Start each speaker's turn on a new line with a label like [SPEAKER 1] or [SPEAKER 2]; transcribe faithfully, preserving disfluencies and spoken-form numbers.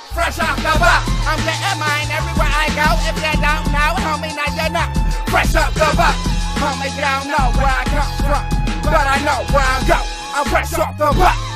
[SPEAKER 1] fresh off the butt. I'm getting mine everywhere I go. If you don't know, homie, now you know. Fresh off the butt. Homie, you don't know where I come from, but I know where I go. I'm fresh off the butt.